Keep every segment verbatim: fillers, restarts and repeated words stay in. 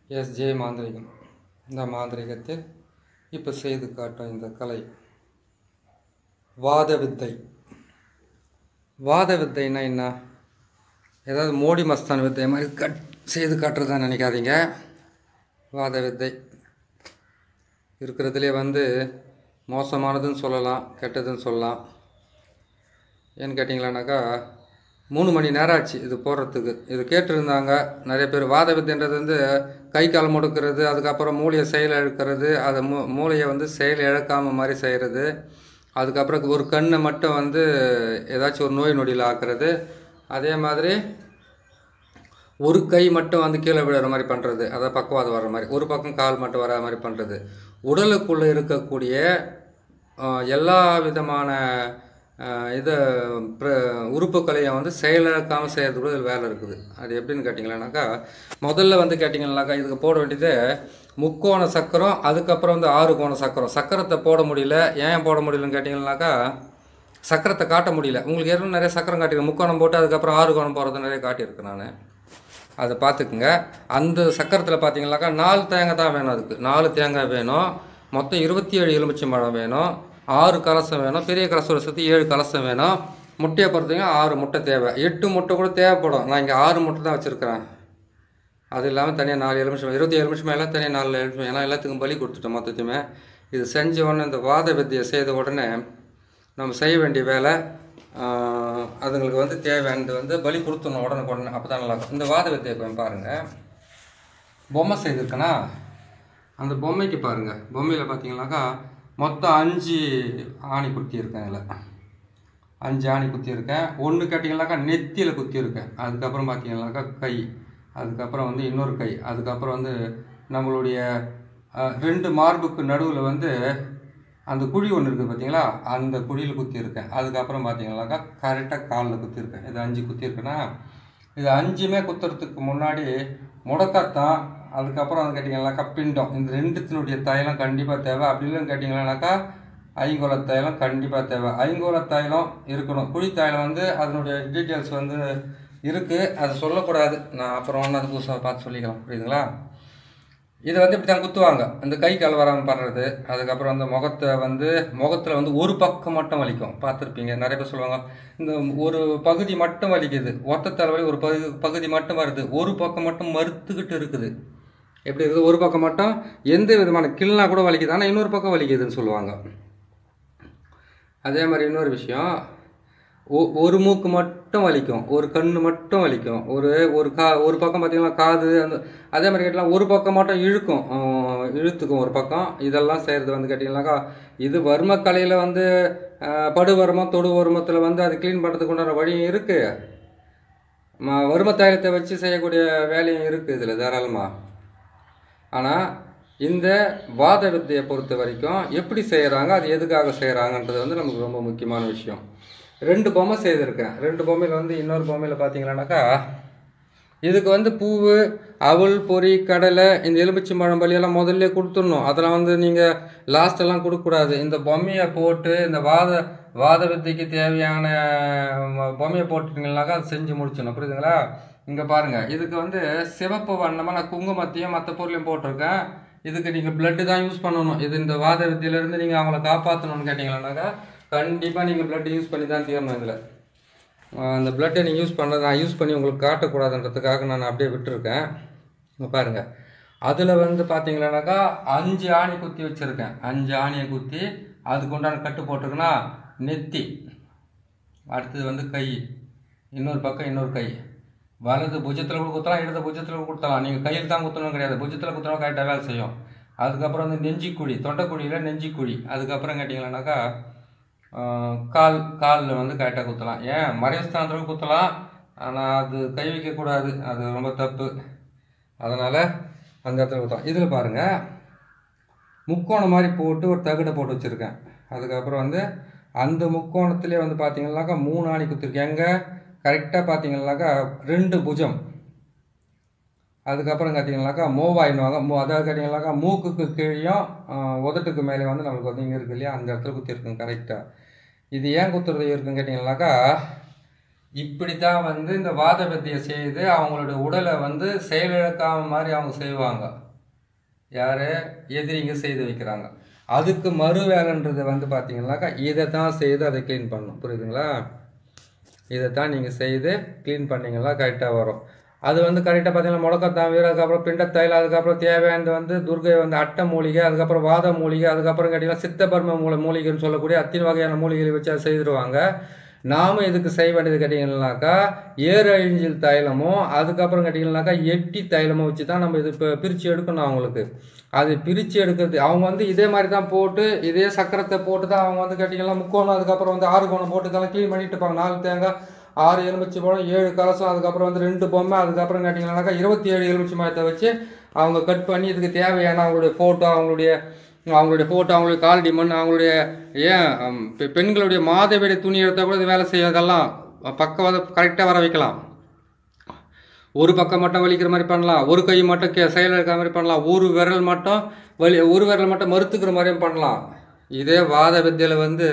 SJ மாந்திரிகம். இந்த மாந்திரிகத்தில் இப்போ செய்து காட்டும் இந்த கலை வாத வித்தை. வாத வித்தைன்னா என்ன? ஏதாவது மோடி மஸ்தான் வித்தை மாதிரி கட் செய்து காட்டுறதா நினைக்காதீங்க. வாத வித்தை இருக்கிறதுலே வந்து மோசமானதுன்னு சொல்லலாம், கெட்டதுன்னு சொல்லலாம். ஏன்னு கேட்டிங்களானாக்கா, மூணு மணி நேரம் ஆச்சு இது போடுறதுக்கு. இது கேட்டிருந்தாங்க நிறைய பேர். வாத வித்தைன்றது வந்து கை கால் முடுக்கிறது, அதுக்கப்புறம் மூளையை செயல் இழக்கிறது, அதை மூ மூளையை வந்து செயல் இழக்காமல் மாதிரி செய்கிறது, அதுக்கப்புறம் ஒரு கண்ணை மட்டும் வந்து ஏதாச்சும் ஒரு நோய் நொடியில் ஆக்குறது, அதே மாதிரி ஒரு கை மட்டும் வந்து கீழே விழுற மாதிரி பண்ணுறது, அதாவது பக்கவாதம் வர்ற மாதிரி, ஒரு பக்கம் கால் மட்டும் வர மாதிரி பண்ணுறது. உடலுக்குள்ளே இருக்கக்கூடிய எல்லா விதமான இதை உறுப்புக்களையும் வந்து செயலிழக்காமல் செய்கிறது கூட இதில் வேலை இருக்குது. அது எப்படின்னு கேட்டிங்களானாக்கா, முதல்ல வந்து கேட்டிங்கன்னாக்கா இதுக்கு போட வேண்டியது முக்கோண சக்கரம், அதுக்கப்புறம் வந்து ஆறு கோண சக்கரம். சக்கரத்தை போட முடியல. ஏன் போட முடியலன்னு கேட்டிங்கன்னாக்கா, சக்கரத்தை காட்ட முடியல. உங்களுக்கு ஏற்கனவே நிறைய சக்கரம் காட்டியிருக்கேன். முக்கோணம் போட்டு அதுக்கப்புறம் ஆறு கோணம் போகிறது நிறைய காட்டியிருக்கேன் நான். அதை பார்த்துக்குங்க. அந்த சக்கரத்தில் பார்த்தீங்கன்னாக்கா நாலு தேங்காய் தான் வேணும். அதுக்கு நாலு தேங்காய் வேணும். மொத்தம் இருபத்தி ஏழு எலுமிச்சை பழம் வேணும். ஆறு கலசம் வேணும். பெரிய கலசம் சுற்றி ஏழு கலசம் வேணும். முட்டையை பொறுத்தவங்க ஆறு முட்டை தேவை. எட்டு முட்டை கூட தேவைப்படும். நான் இங்கே ஆறு முட்டை தான் வச்சுருக்கிறேன். அது இல்லாமல் தனியாக நாலு எலுமிச்சம், இருபத்தி ஏழு நிமிஷம் எல்லாம் தனியாக நாலு எலுமிச்சம், ஏன்னா எல்லாத்துக்கும் பலி கொடுத்துட்டோம் மொத்தத்தையுமே. இது செஞ்ச உடனே, இந்த வாத வித்தியை செய்த உடனே நம்ம செய்ய வேண்டிய வேலை, அதுங்களுக்கு வந்து தேவையானது வந்து பலி கொடுத்துடணும் உடனே உடனே. அப்போ தான் நல்லாயிருக்கும். இந்த வாத வித்தியை கொஞ்சம் பாருங்கள். பொம்மை செய்திருக்கேன்னா அந்த பொம்மைக்கு பாருங்கள். பொம்மையில் பார்த்தீங்கன்னாக்கா மொத்தம் அஞ்சு ஆணி குத்தியிருக்கேன். இதில் அஞ்சு ஆணி குத்தியிருக்கேன். ஒன்று கேட்டிங்கனாக்கா நெத்தியில் குத்தியிருக்கேன். அதுக்கப்புறம் பார்த்தீங்கன்னாக்கா கை, அதுக்கப்புறம் வந்து இன்னொரு கை, அதுக்கப்புறம் வந்து நம்மளுடைய ரெண்டு மார்புக்கு நடுவில் வந்து அந்த குழி ஒன்று இருக்குது பார்த்தீங்களா, அந்த குழியில் குத்தியிருக்கேன். அதுக்கப்புறம் பார்த்தீங்கன்னாக்கா கரெக்டாக காலில் குத்தியிருக்கேன். இது அஞ்சு குத்தியிருக்கேன்னா, இது அஞ்சுமே குத்துறதுக்கு முன்னாடி முடக்கத்தான், அதுக்கப்புறம் வந்து கேட்டிங்கன்னாக்கா பிண்டம், இந்த ரெண்டுத்தினுடைய தைலம் கண்டிப்பாக தேவை. அப்படி இல்லைன்னு கேட்டிங்கன்னாக்கா ஐங்கோல தைலம் கண்டிப்பாக தேவை. ஐங்கோல தைலம் இருக்கணும். குழி தைலம் வந்து அதனுடைய டீட்டெயில்ஸ் வந்து இருக்குது, அதை சொல்லக்கூடாது. நான் அப்புறம் ஒன்று அது புதுசாக பார்த்து சொல்லிக்கலாம், புரியுதுங்களா? இதை வந்து இப்படி தான் குத்துவாங்க, இந்த கை கால் வராமல் பண்ணுறது. அதுக்கப்புறம் வந்து முகத்தை வந்து முகத்தில் வந்து ஒரு பக்கம் மட்டும் வலிக்கும். பார்த்துருப்பீங்க, நிறைய பேர் சொல்லுவாங்க இந்த ஒரு பகுதி மட்டும் வலிக்குது, ஒத்த தலைவலி ஒரு பகுதி பகுதி மட்டும் வருது, ஒரு பக்கம் மட்டும் மறுத்துக்கிட்டு இருக்குது. எப்படி இருக்குது? ஒரு பக்கம் மட்டும் எந்த விதமான கிள்னா கூட வலிக்குது, ஆனால் இன்னொரு பக்கம் வலிக்குதுன்னு சொல்லுவாங்க. அதே மாதிரி இன்னொரு விஷயம், ஒரு மூக்கு மட்டும் வலிக்கும், ஒரு கண்ணு மட்டும் வலிக்கும், ஒரு ஒரு கா ஒரு பக்கம் பார்த்தீங்கன்னா காது, அந்த அதே மாதிரி கேட்டிங்கன்னா ஒரு பக்கம் மட்டும் இழுக்கும், இழுத்துக்கும் ஒரு பக்கம். இதெல்லாம் செய்கிறது வந்து கேட்டிங்கன்னாக்கா, இது வர்ம கலையில் வந்து படுவர்மம் தொடு வருமத்தில் வந்து அது க்ளீன் பண்ணுறதுக்கு உண்டான வழியும் இருக்குது, வரும தைலத்தை வச்சு செய்யக்கூடிய வேலையும் இருக்குது இதில் தாராளமாக. ஆனால் இந்த வாத வித்தையை பொறுத்த வரைக்கும் எப்படி செய்கிறாங்க, அது எதுக்காக செய்கிறாங்கன்றது வந்து நமக்கு ரொம்ப முக்கியமான விஷயம். ரெண்டு பொம்மை செய்திருக்கேன். ரெண்டு பொம்மையில் வந்து இன்னொரு பொம்மையில் பார்த்தீங்கன்னாக்கா, இதுக்கு வந்து பூவு, அவல், பொறி, கடலை, இந்த எலுமிச்சை பழம் பலியெல்லாம் முதல்ல கொடுத்துடணும். அதெல்லாம் வந்து நீங்கள் லாஸ்ட்டெல்லாம் கொடுக்கக்கூடாது. இந்த பொம்மையை போட்டு இந்த வாத வாத வித்தைக்கு தேவையான பொம்மையை போட்டுட்டிங்கனாக்கா அது செஞ்சு முடிச்சிடணும், புரியுதுங்களா? இங்கே பாருங்கள், இதுக்கு வந்து சிவப்பு வண்ணமாக நான் குங்குமத்தையும் மற்ற பொருளையும் போட்டிருக்கேன். இதுக்கு நீங்கள் பிளட்டு தான் யூஸ் பண்ணணும். இது இந்த வாத வித்தியிலேருந்து நீங்கள் அவங்கள காப்பாற்றணும்னு கேட்டிங்களானாக்கா கண்டிப்பாக நீங்கள் பிளட் யூஸ் பண்ணி தான் தீரணும். இதில் அந்த பிளட்டை நீங்கள் யூஸ் பண்ணுறது நான் யூஸ் பண்ணி உங்களுக்கு காட்டக்கூடாதுன்றதுக்காக நான் அப்படியே விட்டுருக்கேன். இங்கே பாருங்கள், அதில் வந்து பார்த்தீங்கன்னாக்கா அஞ்சு ஆணி குத்தி வச்சுருக்கேன். அஞ்சு ஆணியை குத்தி அதுக்கு உண்டான கட்டு போட்டிருக்குன்னா நெத்தி, அடுத்தது வந்து கை, இன்னொரு பக்கம் இன்னொரு கை, வலது புஜத்தில் கூட குத்தலாம், இடது புஜத்தில் கூட குத்தலாம். நீங்கள் கையில் தான் குத்தணும் கிடையாது, புஜத்தில் குத்தணும் கரெக்டாக வேலை செய்யும். அதுக்கப்புறம் வந்து நெஞ்சிக்குழி, தொண்டைக்குழியில் நெஞ்சிக்குழி, அதுக்கப்புறம் கேட்டிங்களானாக்கா கால் காலில் வந்து கரெக்டாக குத்தலாம். ஏன் மறைஸ்தானத்தில் குத்தலாம், ஆனால் அது கை வைக்கக்கூடாது, அது ரொம்ப தப்பு. அதனால் அந்த இடத்துல குத்தலாம். இதில் பாருங்கள், முக்கோணம் மாதிரி போட்டு ஒரு தகடை போட்டு வச்சுருக்கேன். அதுக்கப்புறம் வந்து அந்த முக்கோணத்துலேயே வந்து பார்த்தீங்கன்னாக்கா மூணு ஆணி குத்திருக்கேன். எங்கே கரெக்டாக பார்த்தீங்கன்னாக்கா ரெண்டு புஜம், அதுக்கப்புறம் பார்த்தீங்கன்னாக்கா மோவாயின்வாங்க. மூ அதாவது கேட்டிங்கன்னாக்கா மூக்குக்கு கீழேயும் உதட்டுக்கு மேலே வந்து நம்மளுக்கு வந்து இங்கே இருக்குது இல்லையா, அந்த இடத்துல குத்திருக்குங்க கரெக்டாக. இது ஏன் குத்துறது இருக்குன்னு கேட்டிங்கன்னாக்கா, இப்படி தான் வந்து இந்த வாத வித்தையை செய்து அவங்களுடைய உடலை வந்து செயலிழக்காம மாதிரி அவங்க செய்வாங்க. யார் எதிரிங்க செய்து வைக்கிறாங்க. அதுக்கு மறு வேலைன்றது வந்து பார்த்தீங்கன்னாக்கா இதை தான் செய்து அதை க்ளீன் பண்ணணும். புரியுதுங்களா? இதை தான் நீங்கள் செய்து க்ளீன் பண்ணிங்கன்னா கரெக்டாக வரும். அது வந்து கரெக்டாக பார்த்தீங்கன்னா முடக்கத்தான் வீர, அதுக்கப்புறம் பிண்டத்தையில், அதுக்கப்புறம் தேவையானது வந்து துர்கை வந்து அட்டை மூலிகை, அதுக்கப்புறம் வாத மூலிகை, அதுக்கப்புறம் கேட்டிங்கன்னா சித்தபர்ம மூல மூலிகைன்னு சொல்லக்கூடிய அத்தனை வகையான மூலிகைகளை வச்சு அதை செய்திருவாங்க. நாம் இதுக்கு செய்ய வேண்டியது கேட்டிங்கன்னாக்கா ஏறு அழிஞ்சில் தைலமும் அதுக்கப்புறம் கேட்டிங்கன்னாக்கா எட்டி தைலமும் வச்சு தான் நம்ம இது இப்போ பிரித்து எடுக்கணும். அவங்களுக்கு அது பிரித்து எடுக்கிறது அவங்க வந்து இதே மாதிரி தான் போட்டு இதே சக்கரத்தை போட்டு தான் அவங்க வந்து கேட்டிங்கன்னா முக்கோணம், அதுக்கப்புறம் வந்து ஆறு கோணம் போட்டு இதெல்லாம் க்ளீன் பண்ணிட்டு இருப்பாங்க. நாலு தேங்காய், ஆறு எலுமிச்சி பழம், ஏழு கலசம், அதுக்கப்புறம் வந்து ரெண்டு பொம்மை, அதுக்கப்புறம் கேட்டிங்கன்னாக்கா இருபத்தி ஏழு எலுமிச்சி மரத்தை வச்சு அவங்க கட் பண்ணி இதுக்கு தேவையான அவங்களுடைய ஃபோட்டோ, அவங்களுடைய அவங்களுடைய ஃபோட்டோ, அவங்களுடைய காலடி மண், அவங்களுடைய ஏன் பெண்களுடைய மாதவிடை துணி எடுத்தால் கூட இது வேலை செய்யும். அதெல்லாம் பக்கம் கரெக்டாக வர வைக்கலாம். ஒரு பக்கம் மட்டும் வலிக்கிற மாதிரி பண்ணலாம், ஒரு கை மட்டும் கே செயல் இருக்கிற மாதிரி பண்ணலாம், ஒரு விரல் மட்டும் வலி ஒரு விரல் மட்டும் மறுத்துக்கிற மாதிரியும் பண்ணலாம். இதே வாத வித்தியில் வந்து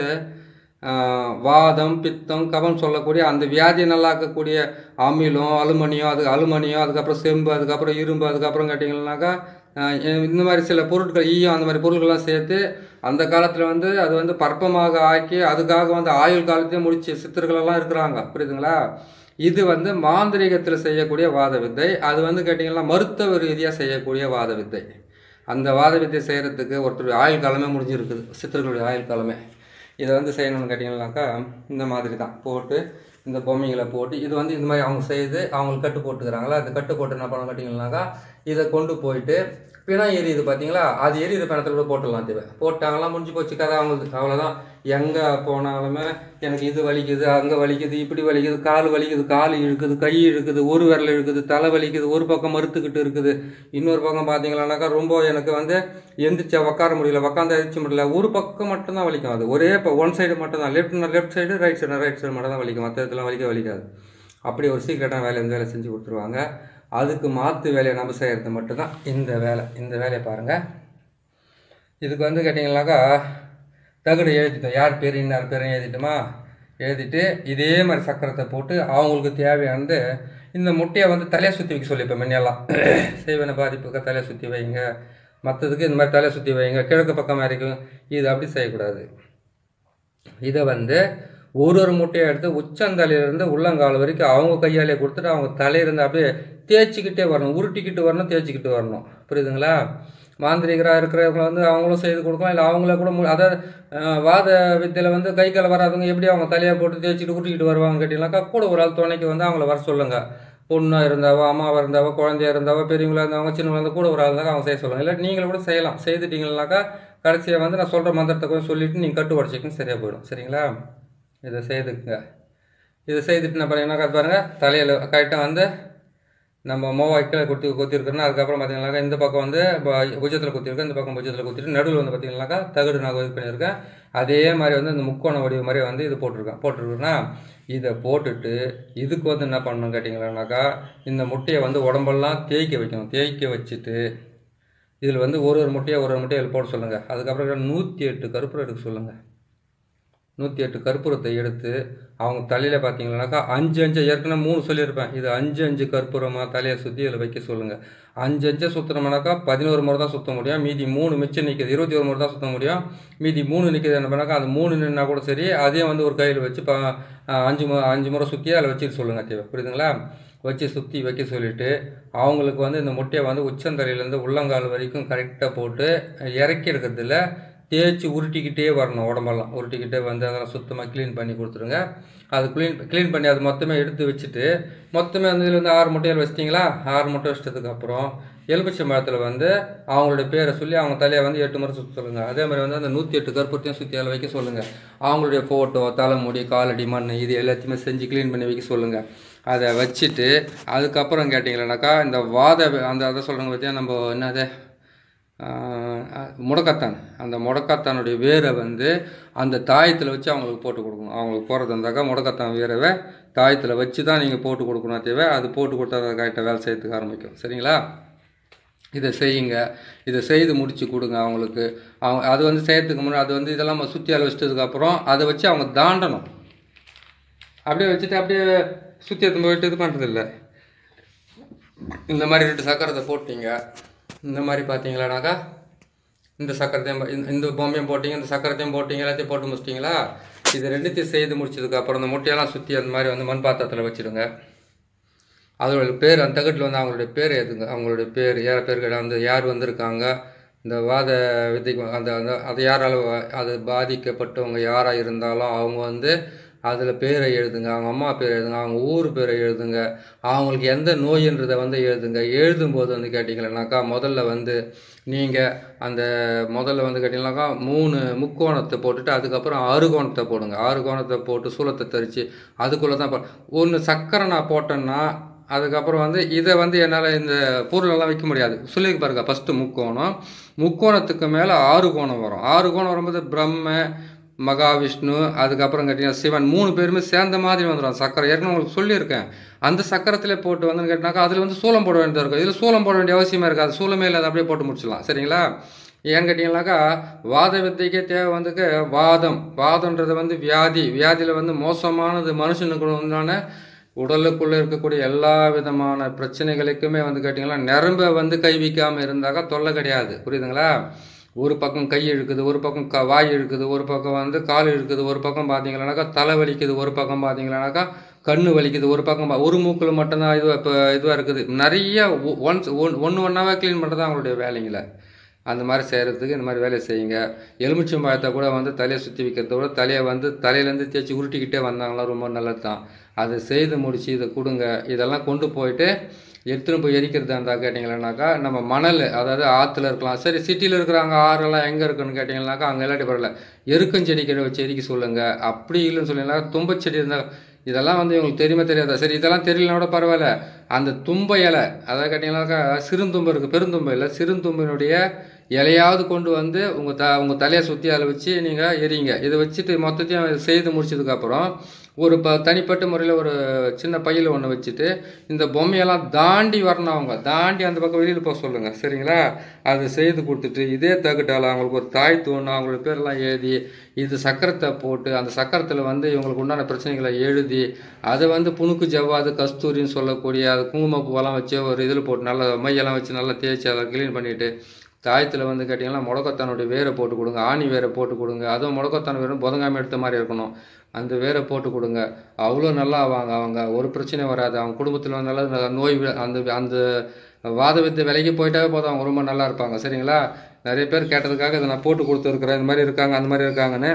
வாதம், பித்தம், கபம் சொல்லக்கூடிய அந்த வியாதியை நல்லாக்கக்கூடிய அமிலம், அலுமினியம், அது அலுமினியம், அதுக்கப்புறம் செம்பு, அதுக்கப்புறம் இரும்பு, அதுக்கப்புறம் கேட்டிங்கன்னாக்கா இந்த மாதிரி சில பொருட்கள், ஈயம், அந்த மாதிரி பொருட்கள்லாம் சேர்த்து அந்த காலத்தில் வந்து அது வந்து பற்பமாக ஆக்கி அதுக்காக வந்து ஆயுள் காலத்தையும் முடிச்சு சித்தர்களெல்லாம் இருக்கிறாங்க. புரியுதுங்களா? இது வந்து மாந்திரிகத்தில் செய்யக்கூடிய வாத வித்தை. அது வந்து கேட்டிங்கன்னா மருத்துவ ரீதியாக செய்யக்கூடிய வாத வித்தை. அந்த வாத வித்தை செய்கிறதுக்கு ஒருத்தர் ஆயுள் காலமே முடிஞ்சிருக்குது, சித்தர்களுடைய ஆயுள் காலமே. இதை வந்து செய்யணும்னு கேட்டிங்கன்னாக்கா இந்த மாதிரி தான் போட்டு இந்த பொம்மைகளை போட்டு இது வந்து இந்த மாதிரி அவங்க செய்து அவங்களுக்கு கட்டு போட்டுக்கிறாங்களா. அந்த கட்டு போட்டு என்ன பண்ண கேட்டிங்கன்னாக்கா இதை கொண்டு போயிட்டு பிணம் எரியுது பார்த்தீங்களா, அது எரியுது பிணத்தில் கூட போட்டுடலாம். தேவை போட்டாங்கலாம் முடிஞ்சு போச்சு கதை அவங்களுக்கு. அவ்வளோதான். எங்கே போனாலுமே எனக்கு இது வலிக்குது, அங்கே வலிக்குது, இப்படி வலிக்குது, கால் வலிக்குது, கால் இழுக்குது, கை இழுக்குது, ஒரு விரல் இழுக்குது, தலை வலிக்குது, ஒரு பக்கம் மறுத்துக்கிட்டு இருக்குது, இன்னொரு பக்கம் பார்த்தீங்களானாக்கா ரொம்ப எனக்கு வந்து எந்திரிச்சா உட்கார முடியல, உட்காந்து எந்திரிச்சு முடியல, ஒரு பக்கம் மட்டும்தான் வலிக்கும். அது ஒரே இப்போ ஒன் சைடு மட்டும்தான், left left side, right side right side மட்டும் தான் வலிக்கும், மற்ற இடத்துல வலிக்க வலிக்காது. அப்படி ஒரு சீக்கிரட்டான வேலை இந்த வேலை செஞ்சு கொடுத்துருவாங்க. அதுக்கு மாற்று வேலையை நம்ம செய்கிறது மட்டும்தான் இந்த வேலை. இந்த வேலையை பாருங்கள். இதுக்கு வந்து கேட்டிங்கனாக்கா தகடு எழுதிட்டோம், யார் பேர் இன்னார் பேரையும் எழுதிட்டோமா, எழுதிட்டு இதே மாதிரி சக்கரத்தை போட்டு அவங்களுக்கு தேவையானது இந்த முட்டையை வந்து தலையை சுற்றி வைக்க சொல்லி இப்போ முன்னெல்லாம் செய்வன பாதிப்புக்கு தலையை சுற்றி வைங்க, மற்றதுக்கு இந்த மாதிரி தலையை சுற்றி வைங்க, கிழக்கு பக்கமாக இருக்கும். இது அப்படி செய்யக்கூடாது. இதை வந்து ஒரு ஒரு முட்டையை எடுத்து உச்சந்தலையிலேருந்து உள்ளங்கால் வரைக்கும் அவங்க கையாலே கொடுத்துட்டு அவங்க தலையிலேருந்து அப்படியே தேய்ச்சிக்கிட்டே வரணும், உருட்டிக்கிட்டு வரணும், தேய்ச்சிக்கிட்டு வரணும். புரியுதுங்களா? மாந்திரிகராக இருக்கிறவங்க வந்து அவங்களும் செய்து கொடுக்கலாம், இல்லை அவங்கள கூட மு அதாவது வாத வித்தையில் வந்து கை கால் வராதவங்க எப்படி அவங்க தலையை போட்டு தேய்ச்சிட்டு உருட்டிக்கிட்டு வருவாங்க கேட்டிங்கனாக்கா கூட ஒரு ஆள் துணைக்கு வந்து அவங்கள வர சொல்லுங்கள். பொண்ணாக இருந்தாவோ, அம்மாவாக இருந்தாவோ, குழந்தையாக இருந்தாவோ, பெரியவங்களாக இருந்தவங்க, சின்னவங்க இருந்தால் கூட ஒரு ஆள் இருந்தால் அவங்க செய்ய சொல்லுங்கள். இல்லை நீங்களும் கூட செய்யலாம். செய்துட்டீங்கன்னாக்கா கடைசியாக வந்து நான் சொல்கிற மந்திரத்தை கொஞ்சம் சொல்லிவிட்டு நீங்கள் கட்டு உடச்சிக்கின்னு சரியாக போயிடும். சரிங்களா? இதை செய்துக்குங்க. இதை செய்துட்டு என்ன பண்ணீங்கன்னாக்கா அது பாருங்கள், தலையில் கரெக்டாக வந்து நம்ம மோவாய்க்கில் கொத்தி கொத்திருக்கோன்னா அதுக்கப்புறம் பார்த்தீங்கன்னாக்கா இந்த பக்கம் வந்து புஜத்தில் குத்திருக்கேன், இந்த பக்கம் புஜத்தில் குத்திட்டு நடுவில் வந்து பார்த்தீங்கன்னாக்கா தகடு நான் இது பண்ணியிருக்கேன். அதே மாதிரி வந்து இந்த முக்கோண வடிவ மாதிரி வந்து இது போட்டிருக்கேன். போட்டிருக்கேன்னா இதை போட்டுட்டு இதுக்கு வந்து என்ன பண்ணணும் கேட்டிங்களானாக்கா இந்த முட்டையை வந்து உடம்பெல்லாம் தேய்க்க வைக்கணும். தேய்க்க வச்சுட்டு இதில் வந்து ஒரு ஒரு முட்டையை ஒரு ஒரு முட்டையை போட சொல்லுங்கள். அதுக்கப்புறம் நூற்றி எட்டு கருப்பூரம் எடுக்க சொல்லுங்கள். நூற்றி எட்டு கற்பூரத்தை எடுத்து அவங்க தலையில் பார்த்தீங்கன்னாக்கா அஞ்சு அஞ்சு ஏற்கனவே மூணு சொல்லியிருப்பேன், இது அஞ்சு அஞ்சு கற்பூரமாக தலையை சுற்றி இதில் வைக்க சொல்லுங்கள். அஞ்சு அஞ்சு சுற்றினோம்னாக்கா பதினோரு முறை தான் சுற்ற முடியும், மீதி மூணு மிச்சம் நிற்கிது, இருபத்தி ஒரு முறை தான் சுற்ற முடியும். மீதி மூணு நிற்கிது என்ன பண்ணாக்கா அது மூணு நின்னா கூட சரி, அதையும் வந்து ஒரு கையில் வச்சு ப அஞ்சு மு அஞ்சு முறை சுற்றி அதில் வச்சுட்டு சொல்லுங்கள். தேவை புரியுதுங்களா? வச்சு சுற்றி வைக்க சொல்லிவிட்டு அவங்களுக்கு வந்து இந்த முட்டையை வந்து உச்சந்தலையிலேருந்து உள்ளங்கால் வரைக்கும் கரெக்டாக போட்டு இறக்கி இருக்கிறதுல தேய்ச்சி உருட்டிக்கிட்டே வரணும். உடம்பெல்லாம் உருட்டிக்கிட்டே வந்து அதெல்லாம் சுத்தமாக க்ளீன் பண்ணி கொடுத்துருங்க. அது க்ளீன் க்ளீன் பண்ணி அது மொத்தமே எடுத்து வச்சுட்டு மொத்தமே வந்து இதில் வந்து ஆறு முட்டைகள் வச்சிட்டிங்களா, ஆறு முட்டை வச்சிட்டதுக்கப்புறம் எலுமிச்சை மரத்தில் வந்து அவங்களுடைய பேரை சொல்லி அவங்க தலையை வந்து எட்டு முறை சுற்ற சொல்லுங்கள். அதே மாதிரி வந்து அந்த நூற்றி எட்டு கற்பூரத்தையும் சுற்றி அதில் வைக்க சொல்லுங்கள். அவங்களுடைய ஃபோட்டோ, தலைமுடி, காலடி, மண் இது எல்லாத்தையுமே செஞ்சு க்ளீன் பண்ணி வைக்க சொல்லுங்கள். அதை வச்சுட்டு அதுக்கப்புறம் கேட்டிங்களானாக்கா இந்த வாத அந்த அதை சொல்கிறவங்க பற்றியா நம்ம என்னது முடக்கத்தான், அந்த முடக்கத்தானுடைய வேரை வந்து அந்த தாயத்தில் வச்சு அவங்களுக்கு போட்டு கொடுக்கணும். அவங்களுக்கு போகிறது இருந்தாக்கா முடக்கத்தான் வேரவை தாயத்தில் வச்சு தான் நீங்கள் போட்டு கொடுக்கணும். தேவை அது போட்டு கொடுத்தா அதை கரெக்டாக வேலை செய்யறதுக்கு ஆரம்பிக்கும். சரிங்களா? இதை செய்யுங்க. இதை செய்து முடித்து கொடுங்க அவங்களுக்கு. அவங்க அது வந்து செய்யறதுக்கு முன்னாடி அது வந்து இதெல்லாம் சுற்றி அளவு வச்சிட்டதுக்கப்புறம் அதை வச்சு அவங்க தாண்டணும். அப்படியே வச்சுட்டு அப்படியே சுற்றி எடுத்து போயிட்டு இது பண்ணுறதில்ல. இந்த மாதிரி ரெண்டு சக்கரத்தை போட்டிங்க. இந்த மாதிரி பார்த்தீங்களானாக்கா இந்த சக்கரத்தையும் இந்த பொம்மையும் போட்டிங்க, இந்த சக்கரத்தையும் போட்டிங்க, எல்லாத்தையும் போட்டு முடிச்சிட்டிங்களா? இது ரெண்டுத்தையும் செய்து முடிச்சதுக்கப்புறம் இந்த முட்டையெல்லாம் சுற்றி அந்த மாதிரி வந்து மண் பாத்திரத்தில் வச்சுடுங்க. அதோடைய பேர் அந்த தகட்டில் வந்து அவங்களுடைய பேர் எதுங்க, அவங்களுடைய பேர் யார் பேர் வந்து யார் வந்திருக்காங்க, இந்த வாத விதைக்கு அந்த அந்த அது யாரால் அது பாதிக்கப்பட்டவங்க யாராக இருந்தாலும் அவங்க வந்து அதில் பேரை எழுதுங்க, அவங்க அம்மா பேர் எழுதுங்க, அவங்க ஊர் பேரை எழுதுங்க, அவங்களுக்கு எந்த நோயின்றதை வந்து எழுதுங்க. எழுதும்போது வந்து கேட்டிங்கன்னாக்கா முதல்ல வந்து நீங்கள் அந்த முதல்ல வந்து கேட்டிங்கனாக்கா மூணு முக்கோணத்தை போட்டுட்டு அதுக்கப்புறம் அறுகோணத்தை போடுங்க. அறுகோணத்தை போட்டு சூலத்தை தரித்து அதுக்குள்ளே தான் ஒன்று சக்கரை நான் போட்டேன்னா அதுக்கப்புறம் வந்து இதை வந்து என்னால் இந்த பொருளெல்லாம் வைக்க முடியாது. சொல்லி பாருங்க. ஃபஸ்ட்டு முக்கோணம், முக்கோணத்துக்கு மேலே ஆறு கோணம் வரும். ஆறு கோணம் வரும்போது பிரம்ம மகாவிஷ்ணு அதுக்கப்புறம் கேட்டிங்கன்னா சிவன் மூணு பேருமே சேர்ந்த மாதிரி வந்துடும் சக்கரை. ஏற்கனவே உங்களுக்கு சொல்லியிருக்கேன். அந்த சக்கரத்தில் போட்டு வந்து கேட்டினாக்கா அதில் வந்து சூலம் போட வேண்டியதாக இருக்கும். இதில் சூலம் போட வேண்டிய அவசியமாக இருக்காது. சூலமே இல்லாத அப்படியே போட்டு முடிச்சிடலாம். சரிங்களா? ஏன்னு கேட்டிங்கனாக்கா வாத வித்தைக்கே தேவை வந்துக்கு வாதம். வாதன்றது வந்து வியாதி. வியாதியில் வந்து மோசமானது மனுஷனுக்கு உண்டான உடலுக்குள்ளே இருக்கக்கூடிய எல்லா விதமான பிரச்சனைகளுக்குமே வந்து கேட்டிங்கன்னா நரம்பை வந்து கை வைக்காமல் இருந்தாக்கா தொல்லை கிடையாது. புரியுதுங்களா? ஒரு பக்கம் கை இழுக்குது, ஒரு பக்கம் க வாய் இழுக்குது, ஒரு பக்கம் வந்து கால் இழுக்குது, ஒரு பக்கம் பார்த்தீங்கன்னாக்கா தலை வலிக்குது, ஒரு பக்கம் பார்த்தீங்கன்னாக்கா கண்ணு வலிக்குது, ஒரு பக்கம் ஒரு மூக்கில் மட்டும்தான் இது இப்போ இதுவாக இருக்குது. நிறைய ஒன்ஸ் ஒன் ஒன்று ஒன்றாவே க்ளீன் பண்ணுறது அவங்களுடைய வேலைங்களை. அந்த மாதிரி செய்கிறதுக்கு இந்த மாதிரி வேலையை செய்யுங்க. எலுமிச்சம்பழத்தை கூட வந்து தலையை சுற்றி வைக்கிறத விட தலையை வந்து தலையிலேருந்து தேய்ச்சி உருட்டிக்கிட்டே வந்தாங்களா ரொம்ப நல்லது தான். அதை செய்து முடித்து இதை கொடுங்க. இதெல்லாம் கொண்டு போயிட்டு எடுத்துன்னு போய் எரிக்கிறதா இருந்தால் கேட்டிங்கன்னாக்கா நம்ம மணல் அதாவது ஆற்றுல இருக்கலாம். சரி சிட்டியில் இருக்கிறாங்க ஆறெல்லாம் எங்கே இருக்குன்னு கேட்டிங்கன்னாக்கா அங்கே இல்லாட்டி பரவாயில்ல எருக்கஞ்செடி கிட்ட வச்சு எரிக்க சொல்லுங்கள். அப்படி இல்லைன்னு சொன்னீங்கன்னா தும்பச்செடி இருந்தால் இதெல்லாம் வந்து இவங்களுக்கு தெரியுமா தெரியாதா? சரி இதெல்லாம் தெரியலனா கூட பரவாயில்ல. அந்த தும்பை இலை அதாவது கேட்டிங்கன்னாக்கா சிறுந்தும்பை இருக்குது, பெருந்தும்பை இல்லை, சிறுந்தும்பினுடைய இலையாவது கொண்டு வந்து உங்கள் த உங்கள் தலையை சுற்றி அதில் வச்சு நீங்கள் எரிங்க. இதை வச்சுட்டு மொத்தத்தையும் செய்து முடிச்சதுக்கப்புறம் ஒரு ப தனிப்பட்ட முறையில் ஒரு சின்ன பையில் ஒன்று வச்சுட்டு இந்த பொம்மையெல்லாம் தாண்டி வரணும். அவங்க தாண்டி அந்த பக்கம் வெளியில் போக சொல்லுங்கள். சரிங்களா? அது செய்து கொடுத்துட்டு இதே தகுட்டால் அவங்களுக்கு ஒரு தாய் தூண் அவங்களோட பேரெல்லாம் எழுதி இது சக்கரத்தை போட்டு அந்த சக்கரத்தில் வந்து இவங்களுக்கு உண்டான பிரச்சனைகளை எழுதி அதை வந்து புணுக்கு ஜவ்வாது கஸ்தூரின்னு சொல்லக்கூடிய அது குங்குமப்பூவெல்லாம் வச்சு ஒரு இதில் போட்டு நல்லா மையெல்லாம் வச்சு நல்லா தேய்ச்சி அதை க்ளீன் பண்ணிவிட்டு தாயத்தில் வந்து கேட்டிங்கன்னா முடக்கத்தானுடைய வேரை போட்டு கொடுங்க, ஆணி வேரை போட்டு கொடுங்க. அதுவும் முடக்கத்தான் வேரும் புதங்காமல் எடுத்த மாதிரி இருக்கணும். அந்த வேரை போட்டு கொடுங்க. அவ்வளோ நல்லா ஆவாங்க. அவங்க ஒரு பிரச்சனை வராது. அவங்க குடும்பத்தில் வந்து நல்லா நோய் அந்த அந்த வாத வித்தை விலைக்கு போயிட்டாவே போதும் அவங்க ரொம்ப நல்லா இருப்பாங்க. சரிங்களா? நிறைய பேர் கேட்டதுக்காக இதை நான் போட்டு கொடுத்துருக்குறேன். இந்த மாதிரி இருக்காங்க அந்த மாதிரி இருக்காங்கன்னு.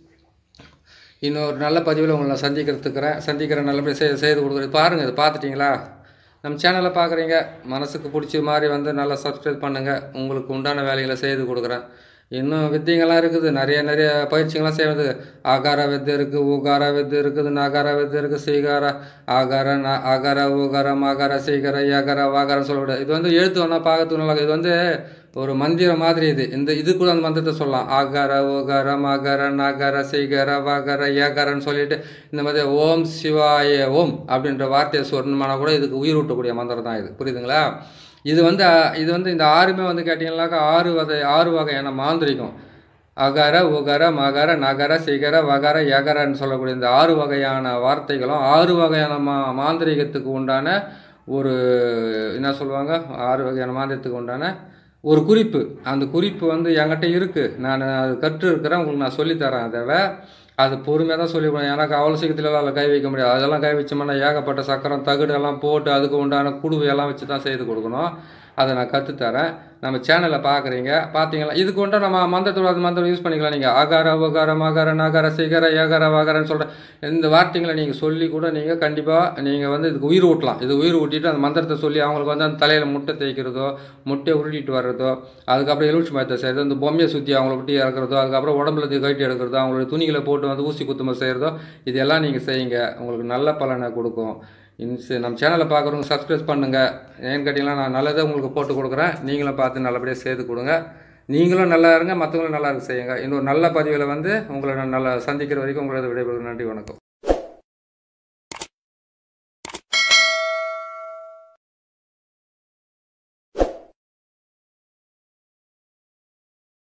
இன்னொரு நல்ல பதிவில் உங்களை நான் சந்திக்கிறதுக்குறேன் சந்திக்கிறேன் நல்லபடியாக செய் செய்து கொடுக்குறேன். பாருங்கள், இதை பார்த்துட்டிங்களா? நம்ம சேனலை பார்க்குறீங்க, மனசுக்கு பிடிச்ச மாதிரி வந்து நல்லா சப்ஸ்கிரைப் பண்ணுங்கள். உங்களுக்கு உண்டான வேலைகளை செய்து கொடுக்குறேன். இன்னும் வித்தைங்கள்லாம் இருக்குது, நிறைய நிறைய பயிற்சிகள்லாம் செய்வது. ஆகார வித்தை இருக்குது, ஊகார வித்தை இருக்குது, நகார வித்தை இருக்குது, சீகார ஆகார ந ஆகார ஊகார மாகார சீகார ஏகார வாகாரம் சொல்லக்கூடாது. இது வந்து எழுத்து ஒன்றா பார்க்கறதுக்கு நல்லா. இது வந்து ஒரு மந்திரம் மாதிரி. இது இந்த இது கூட அந்த மந்திரத்தை சொல்லலாம். ஆகார ஓகார மாகார நாகார சீகார வாகார ஏகாரன்னு சொல்லிட்டு இந்த மாதிரி ஓம் சிவாய ஓம் அப்படின்ற வார்த்தையை சொல்லணுமானா கூட இதுக்கு உயிர் ஊட்டக்கூடிய மந்திரம் தான் இது. புரியுதுங்களா? இது வந்து இது வந்து இந்த ஆறுமே வந்து கேட்டிங்கன்னாக்கா ஆறு வகை ஆறு வகையான மாந்திரிகம். அகார உகர மகர நகர சிகர வகர யகரன்னு சொல்லக்கூடிய இந்த ஆறு வகையான வார்த்தைகளும் ஆறு வகையான மா மாந்திரிகத்துக்கு உண்டான ஒரு என்ன சொல்லுவாங்க ஆறு வகையான மாந்திரத்துக்கு உண்டான ஒரு குறிப்பு. அந்த குறிப்பு வந்து என்கிட்ட இருக்குது. நான் அது கற்று இருக்கிறேன். உங்களுக்கு நான் சொல்லித்தரேன். அதை அது பொறுமையாக தான் சொல்லிவிடுவேன். எனக்கு அவ்வளோ சீக்கிரத்தில் அதில் கை வைக்க முடியாது. அதெல்லாம் கை வச்சோம்னா ஏகப்பட்ட சக்கரம் தகுடு எல்லாம் போட்டு அதுக்கு உண்டான குடுவையெல்லாம் வச்சு தான் செய்து கொடுக்கணும். அதை நான் கற்றுத்தரேன். நம்ம சேனலை பார்க்குறீங்க, பார்த்தீங்களா? இதுக்கு ஒன்றும் நம்ம மந்திரத்தோட அது மந்திரம் யூஸ் பண்ணிக்கலாம். நீங்கள் ஆகார உகார மகர நகர சிகர ஏகர வகரன்னு சொல்கிற இந்த வார்த்தைங்களை நீங்கள் சொல்லி கூட நீங்கள் கண்டிப்பாக நீங்கள் வந்து இதுக்கு உயிர் ஊட்டலாம். இது உயிர் ஊட்டிட்டு அந்த மந்திரத்தை சொல்லி அவங்களுக்கு வந்து அந்த தலையில் முட்டை தேய்க்கிறதோ முட்டையை உருட்டிட்டு வர்றதோ அதுக்கப்புறம் எலுமிச்சி மரத்தை செய்கிறதோ இந்த பொம்மையை சுற்றி அவங்கள விட்டு இறக்குறதோ அதுக்கப்புறம் உடம்புல கட்டி எடுக்கிறதோ அவங்களுடைய துணிகளை போட்டு வந்து ஊசி குத்துமை செய்கிறதோ இதெல்லாம் நீங்கள் செய்யுங்க. உங்களுக்கு நல்ல பலனை கொடுக்கும். இன்ஸ் நம்ம சேனலை பார்க்குறவங்க சப்ஸ்கிரைப் பண்ணுங்கள். ஏன்னு கேட்டிங்கன்னா நான் நல்லதை உங்களுக்கு போட்டு கொடுக்குறேன். நீங்களும் பார்த்து நல்லபடியாக செய்து கொடுங்க. நீங்களும் நல்லா இருங்க, மற்றவங்களும் நல்லா இருக்க செய்யுங்க. இன்னொரு நல்ல பதிவில் வந்து உங்களை நான் நல்லா சந்திக்கிற வரைக்கும் உங்களது விடைபெறும். நன்றி, வணக்கம்.